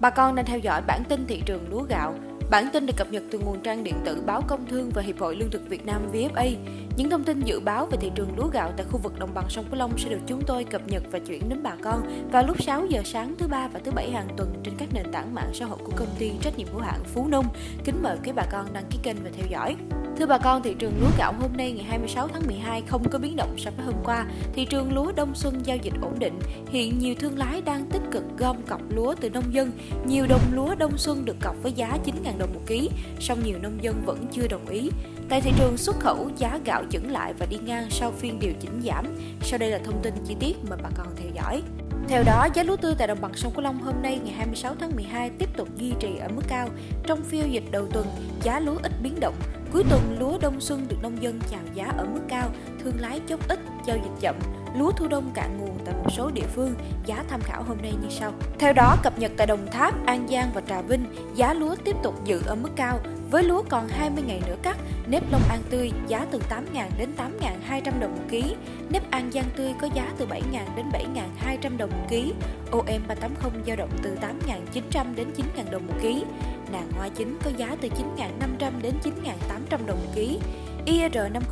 Bà con đang theo dõi bản tin thị trường lúa gạo. Bản tin được cập nhật từ nguồn trang điện tử Báo Công Thương và Hiệp hội Lương thực Việt Nam VFA. Những thông tin dự báo về thị trường lúa gạo tại khu vực đồng bằng sông Cửu Long sẽ được chúng tôi cập nhật và chuyển đến bà con vào lúc 6 giờ sáng thứ Ba và thứ Bảy hàng tuần trên các nền tảng mạng xã hội của công ty trách nhiệm hữu hạn Phú Nông. Kính mời quý bà con đăng ký kênh và theo dõi. Thưa bà con, thị trường lúa gạo hôm nay ngày 26 tháng 12 không có biến động so với hôm qua. Thị trường lúa đông xuân giao dịch ổn định. Hiện nhiều thương lái đang tích cực gom cọc lúa từ nông dân. Nhiều đồng lúa đông xuân được cọc với giá 9.000 đồng một ký, song nhiều nông dân vẫn chưa đồng ý. Tại thị trường xuất khẩu, giá gạo chững lại và đi ngang sau phiên điều chỉnh giảm. Sau đây là thông tin chi tiết mời bà con theo dõi. Theo đó, giá lúa tươi tại đồng bằng sông Cửu Long hôm nay ngày 26 tháng 12 tiếp tục duy trì ở mức cao. Trong phiên dịch đầu tuần, giá lúa ít biến động. Cuối tuần, lúa đông xuân được nông dân chào giá ở mức cao, thương lái chốt ít, giao dịch chậm. Lúa thu đông cạn nguồn tại một số địa phương, giá tham khảo hôm nay như sau. Theo đó, cập nhật tại Đồng Tháp, An Giang và Trà Vinh, giá lúa tiếp tục giữ ở mức cao. Với lúa còn 20 ngày nữa cắt, nếp Long An tươi giá từ 8.000 đến 8.200 đồng một ký, nếp An Giang tươi có giá từ 7.000 đến 7.200 đồng một ký, OM 380 dao động từ 8.900 đến 9.000 đồng một ký, nàng hoa chính có giá từ 9.500 đến 9.800 đồng một ký, IR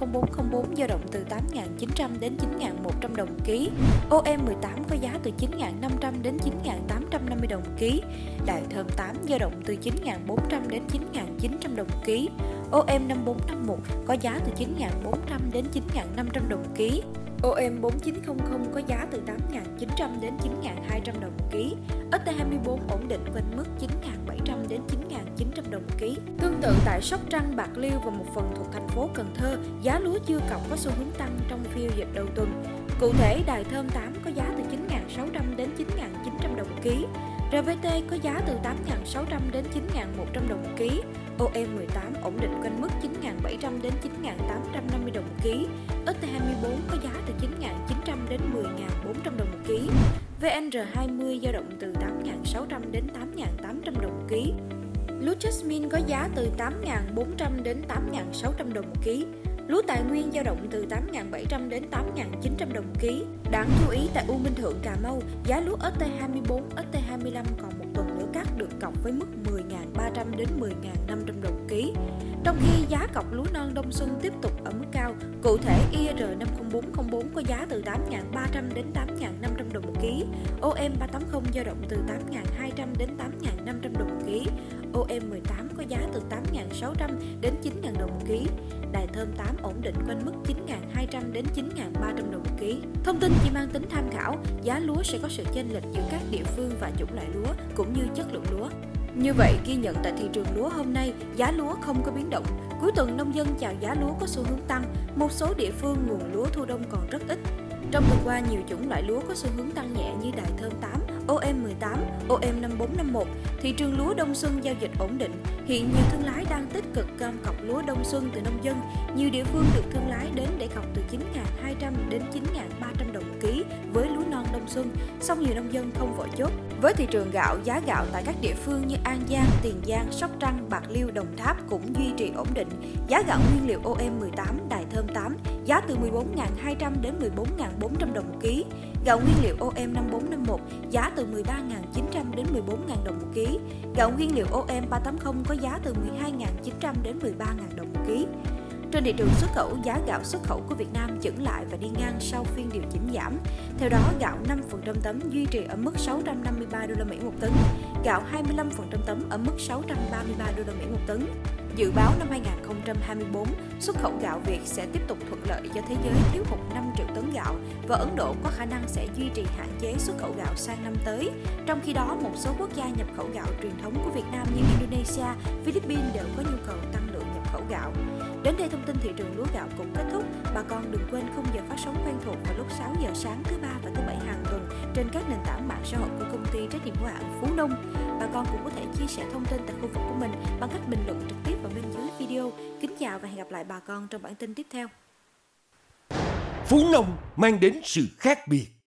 50404 dao động từ 8.900 đến 9.100 đồng một ký, OM 18 có giá từ 9.500 đến 9.850 đồng một ký, Đại Thơm 8 dao động từ 9.400 đến 9.900 đồng một ký, OM 5451 có giá từ 9.400 đến 9.500 đồng một ký, OM 4900 có giá từ 8.900 đến 9.200 đồng một ký, ST24 ổn định quanh mức 9.700 đến 9.900 đồng một ký. Tương tự tại Sóc Trăng, Bạc Liêu và một phần thuộc thành phố Cần Thơ, giá lúa chưa cọc có xu hướng tăng trong phiên dịch đầu tuần. Cụ thể, Đài Thơm 8 có giá từ 9.600 đến 9.900 đồng một ký, RVT có giá từ 8.600 đến 9.100 đồng một ký, OM 18 ổn định quanh mức 9.700 đến 9.850 đồng một ký, ST24 có giá từ 9.900 đến 10.400 đồng một ký, VNR20 dao động từ 8.600 đến 8.800 đồng một ký. Lúa Jasmine có giá từ 8.400 đến 8.600 đồng một ký. Lúa Tài Nguyên dao động từ 8.700 đến 8.900 đồng một ký. Đáng chú ý tại U Minh Thượng Cà Mau, giá lúa ST24, ST25 còn một tuần nữa cắt được cọc với mức 10.300 đến 10.500 đồng một ký. Trong khi giá cọc lúa non đông xuân tiếp tục ở mức cao, cụ thể IR 50404 có giá từ 8.300 đến 8.500 đồng một ký, OM 380 dao động từ 8.200 đến 8.500 đồng một ký, OM 18 có giá từ 8.600 đến 9.000 đồng một ký, Đài Thơm 8 ổn định quanh mức 9.200 đến 9.300 đồng một ký. Thông tin chỉ mang tính tham khảo, giá lúa sẽ có sự chênh lệch giữa các địa phương và chủng loại lúa cũng như chất lượng lúa. Như vậy, ghi nhận tại thị trường lúa hôm nay, giá lúa không có biến động. Cuối tuần nông dân chào giá lúa có xu hướng tăng, một số địa phương nguồn lúa thu đông còn rất ít. Trong tuần qua, nhiều chủng loại lúa có xu hướng tăng nhẹ như Đài Thơm 8, OM 18, OM 5451. Thị trường lúa đông xuân giao dịch ổn định. Hiện nhiều thương lái đang tích cực gom cọc lúa đông xuân từ nông dân. Nhiều địa phương được thương lái đến để cọc từ 9.200 đến 9.300 đồng một ký với lúa non đông xuân, song nhiều nông dân không vội chốt. Với thị trường gạo, giá gạo tại các địa phương như An Giang, Tiền Giang, Sóc Trăng, Bạc Liêu, Đồng Tháp cũng duy trì ổn định. Giá gạo nguyên liệu OM 18, Đài Thơm 8 giá từ 14.200 đến 14.400 đồng một ký. Gạo nguyên liệu OM 5451 giá từ 13.900 đến 14.000 đồng một ký. Gạo nguyên liệu OM 380 có giá từ 12.900 đến 13.000 đồng một ký. Trên thị trường xuất khẩu, giá gạo xuất khẩu của Việt Nam chững lại và đi ngang sau phiên điều chỉnh giảm. Theo đó, gạo 5% tấm duy trì ở mức 653 đô la Mỹ một tấn, gạo 25% tấm ở mức 633 đô la Mỹ một tấn. Dự báo năm 2024, xuất khẩu gạo Việt sẽ tiếp tục thuận lợi do thế giới thiếu hụt 5 triệu tấn gạo và Ấn Độ có khả năng sẽ duy trì hạn chế xuất khẩu gạo sang năm tới. Trong khi đó, một số quốc gia nhập khẩu gạo truyền thống của Việt Nam như Indonesia, Philippines đều có nhu cầu tăng lượng nhập khẩu gạo. Đến đây thông tin thị trường lúa gạo cũng kết thúc. Bà con đừng quên khung giờ phát sóng quen thuộc vào lúc 6 giờ sáng thứ Ba và thứ Bảy hàng tuần trên các nền tảng mạng xã hội của công ty trách nhiệm hữu hạn Phú Nông. Bà con cũng có thể chia sẻ thông tin tại khu vực của mình bằng cách bình luận trực tiếp vào bên dưới video. Kính chào và hẹn gặp lại bà con trong bản tin tiếp theo. Phú Nông mang đến sự khác biệt.